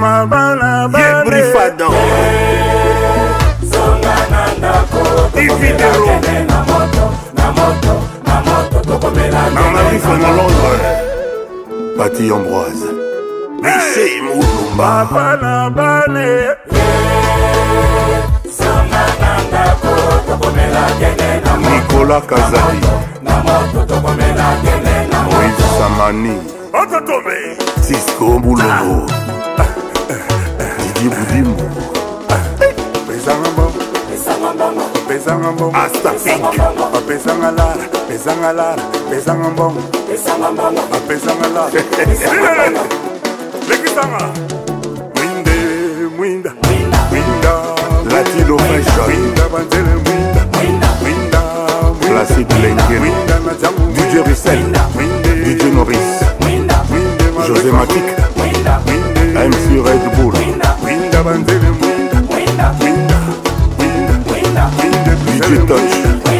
Brifadon Ividero Nanarif na Londres Pati Ambroise Miché Moulumba Nicolas Kazali Moïse Samani Cisco Boulongo Didi Boudim Astafik Mwinda Latino Fashion Placide Lengen DJ Russell DJ Norris José Matic MC Red Bull DJ Touch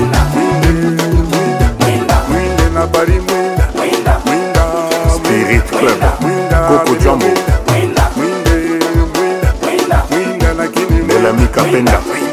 Spirit Club Coco Jumbo Melami Kapenda